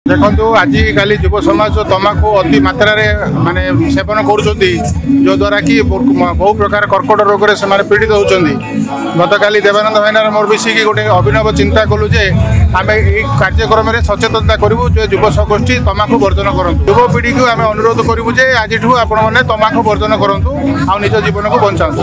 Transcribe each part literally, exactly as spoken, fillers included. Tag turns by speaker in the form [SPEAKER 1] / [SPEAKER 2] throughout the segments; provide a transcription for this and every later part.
[SPEAKER 1] देखो आजिकल युव समाज तमाकू अति मात्रा माने सेवन कर द्वारा कि बहु प्रकार कर्कट रोग से पीड़ित होती। गत काली देवानंद भाईनार मोर मिसिकी गोटे अभिनव चिंता कलु जे आम यही कार्यक्रम में सचेतनता करूँ जो युव गोष्ठी तमाकू वर्जन करूँ। युव पीढ़ी को आम अनुरोध करूँ जे आज आपण मैंने तमाकू वर्जन करूँ आ निज जीवन को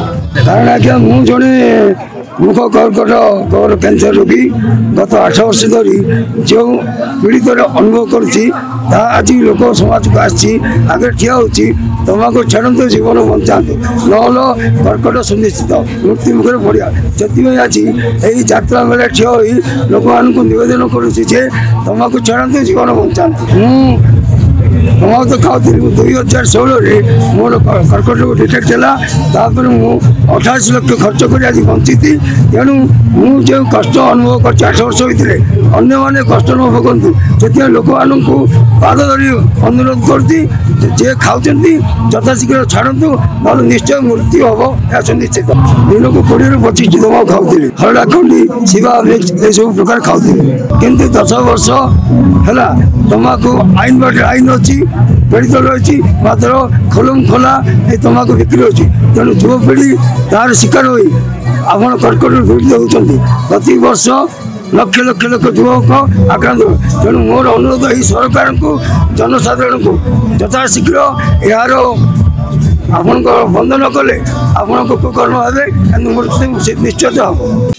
[SPEAKER 1] बचाऊ।
[SPEAKER 2] मुख कर्कट गौर कैंसर रोगी गत आठ वर्ष धरी जो पीड़ित अनुभव कर लोक समाज को आगे ठिया होती तमाकू छाड़ते जीवन बचा नल कर्कट सुनिश्चित मृत्यु मुखे पड़ा से आज यही यात्रा मेला ठिया हो लोक मानक निवेदन करुच्ची तमाकू छाड़ते जीवन बचा। तमाकू तो खाऊली दुई हजार षोल मोर कर्कट रोग डिटेक्ट है मुझे अठाईस लक्ष खर्च कर आज बंची तेणु मुझे कष्ट अनुभव कर आठ वर्ष होते अन्य मैंने कष्ट न भोगतु से लोक मानक पाद धरी अनुरोध करती जे खाऊँ यथाशीघ्र छाड़ू ना निश्चय मृत्यु हम यह सुनिश्चित। दिन को कोड़े रु पचिश तमाकू खाऊली हरड़ा खंडी शिवा ये सब प्रकार खाऊली किंतु दस वर्ष है तमाकू आईन बाटे आईन अच्छी पीड़ित रही मात्र खोलम खोला ये तमाकू बिक्री होती तेणु युवपीढ़ी तार शिकार हो आप कर्कट पीड़ित होती प्रति वर्ष लक्ष लक्ष लक्ष युवक आक्रांत तेणु मोर अनुरोध यही सरकार को जनसाधारण को यथाशीघ्र यार आपण बंद न कले आपण उपकरण भावे मृत्यु निश्चित हम।